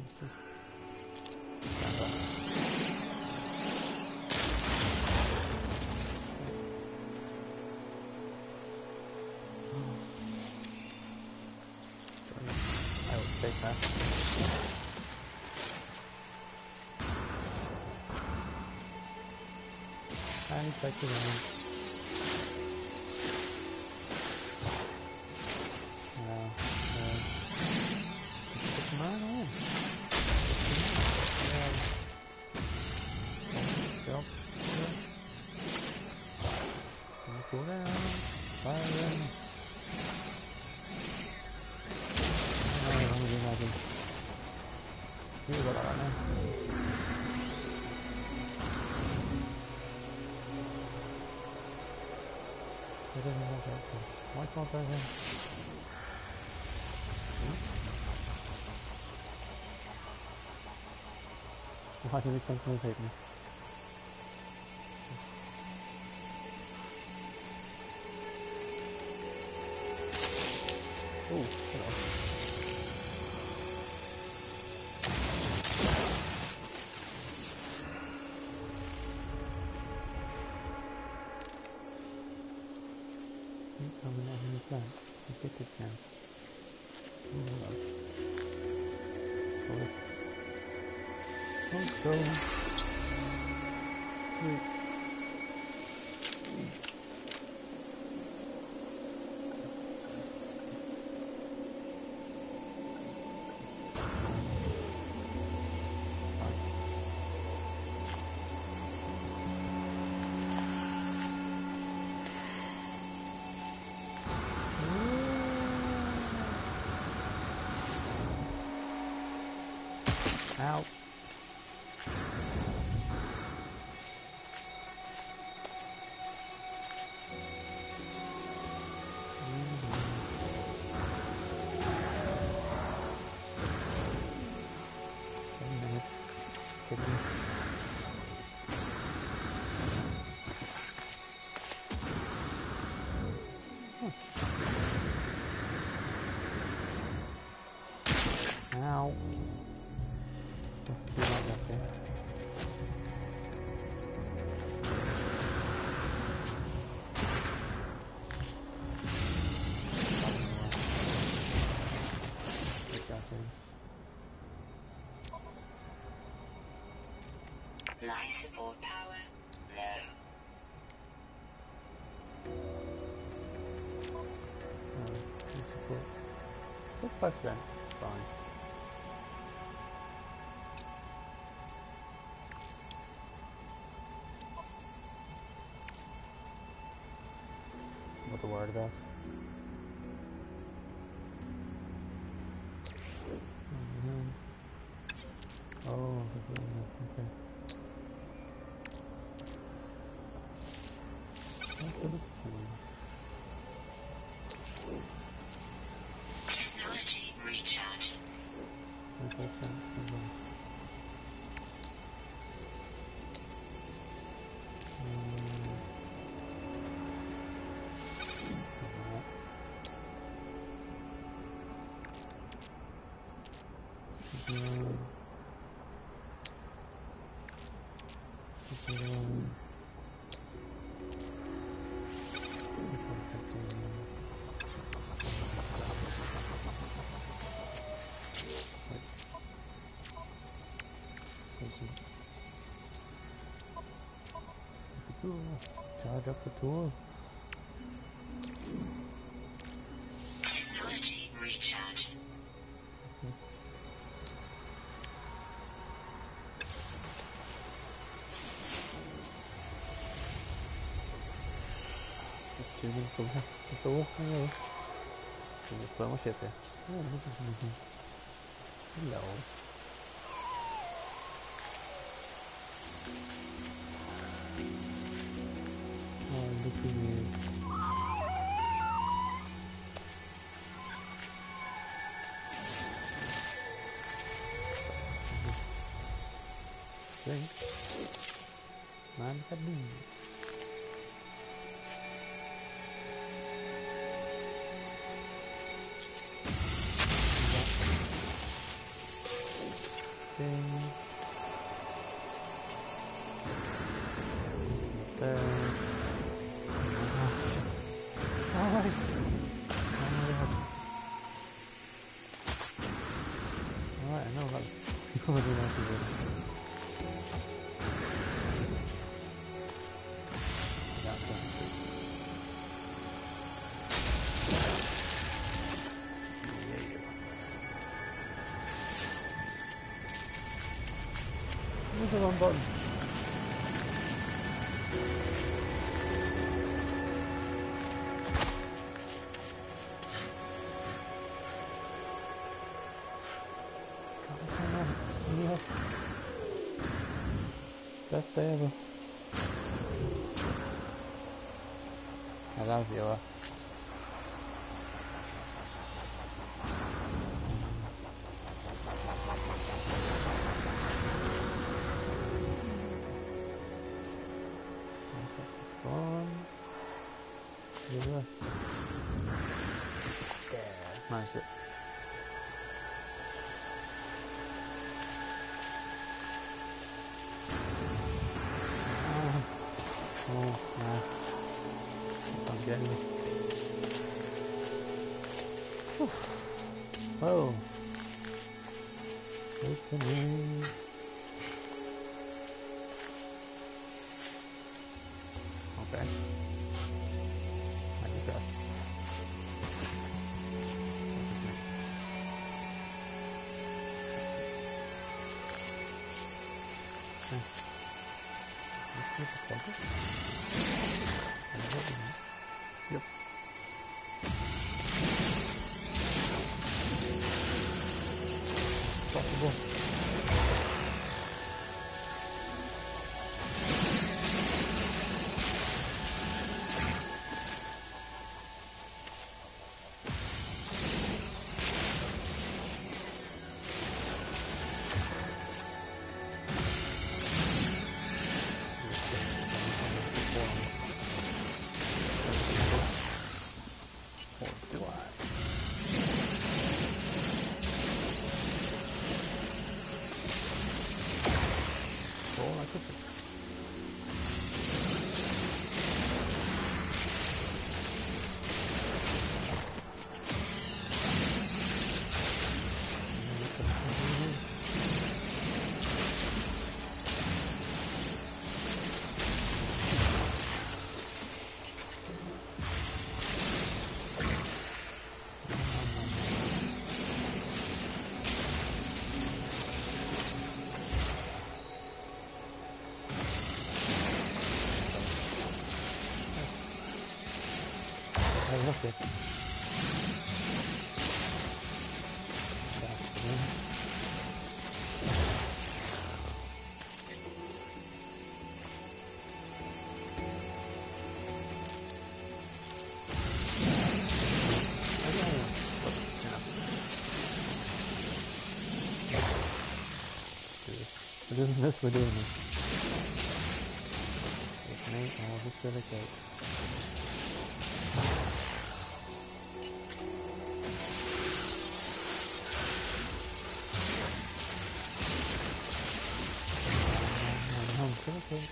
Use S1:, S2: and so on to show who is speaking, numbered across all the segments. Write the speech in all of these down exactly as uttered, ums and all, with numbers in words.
S1: this? I will take that. And back to the Why can't I win? Why do these sentinels hate me? Oh, hello. Incoming enemy plant. Detected camp. Oh, hello. So let's go. Sweet. Ow. Ten minutes. Could be. Huh. Ow. Must be right up there. Good job, James.
S2: Life support power low.
S1: Oh, life support. It's at five percent. It's fine. What the word about? Mm-hmm. Oh, okay.
S2: Technology recharge.
S1: Charge up the tool.
S2: Technology recharge.
S1: Okay. This is two minutes away. This is the worst thing ever. Can you throw my shit there? Oh, this is nothing. Hello. Oh, look at you. Thanks. Man, happy. the wrong button. Come on, yes. Best day ever. I love you. Uh. Yeah. Nice it. Oh, oh nah. I'm getting it. Whew. Oh. Opening. Okay. Let me go. Okay. Let's get the focus. Yep. Possible. I love it. It isn't this we're doing this. It's me, and we'll just dedicate. Okay.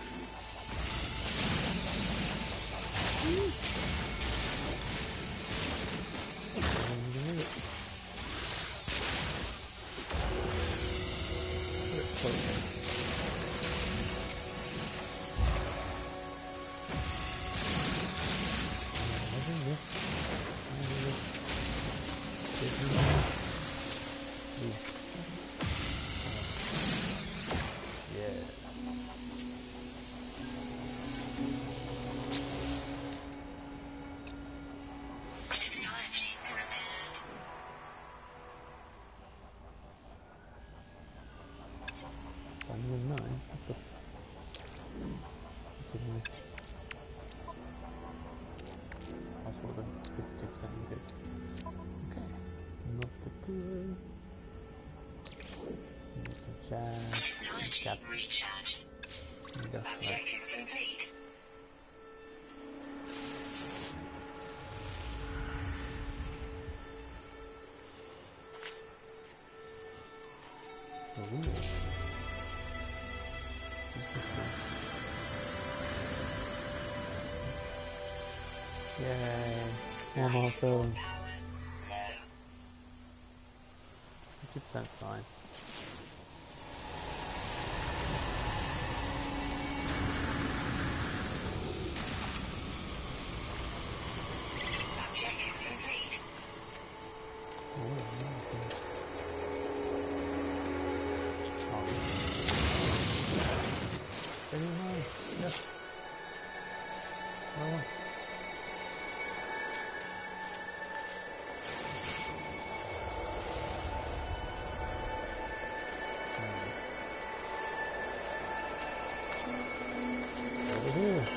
S2: Technology recharge. Objective complete.
S1: Ooh. Yay. One more film. fifty percent fine.
S2: Objective complete.
S1: Oh, nice. Oh, Oh. Over here.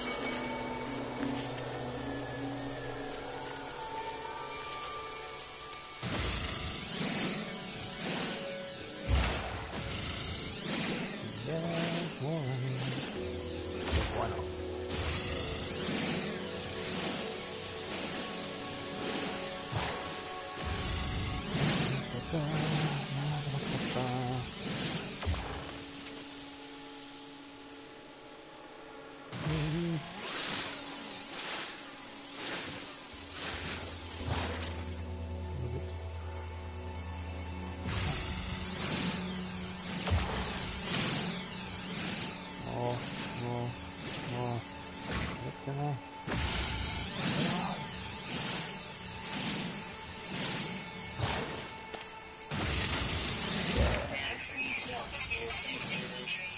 S1: Yeah, one. One else. Oh, no, no. What can I?
S2: There are three slots in suit inventory.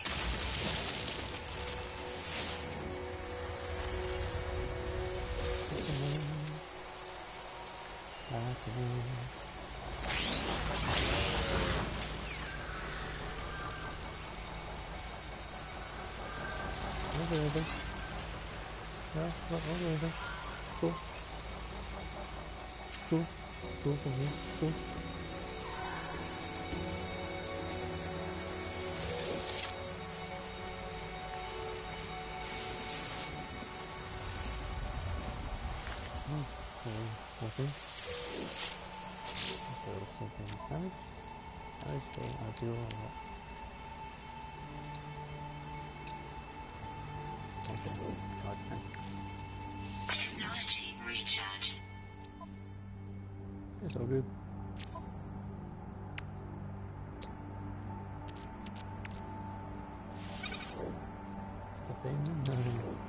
S1: Over there. Yeah, look, over there. Cool. Cool. Cool from here. Cool. Oh, okay. Nothing. So something is damaged. I still I do all that. Okay, charge tank.
S2: Technology recharge.
S1: It's all good. The thing, no.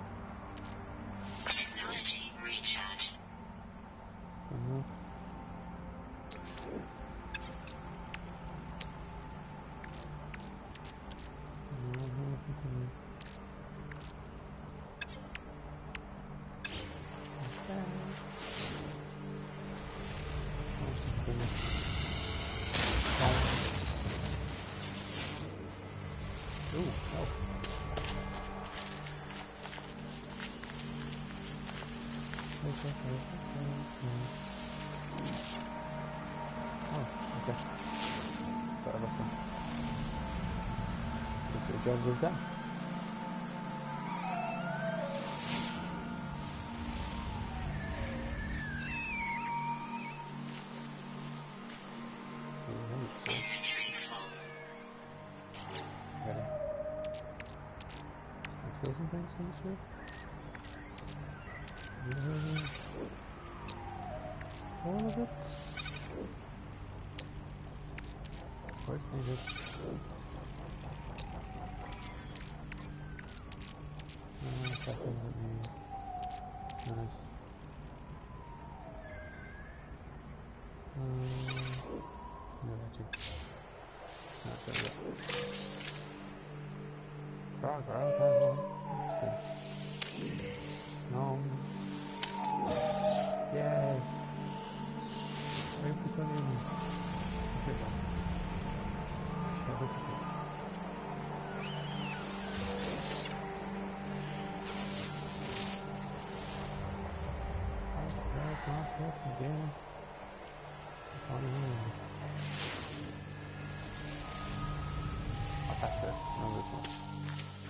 S2: Technology recharge.
S1: Enough. Ooh, help. Oh, okay. Thought I lost them. Guess your jobs are done.
S2: Inventory full.
S1: Ready. Transfer some things on this way. All of it. Of course needed. Uh, second, let me notice. Um, no, that's it. Not there yet. Frog, frog, frog, frog. No. Yay. Wait for some enemies. Okay, go. Shut up. That's not it again. Oh, no. I'll pass this. No, this one.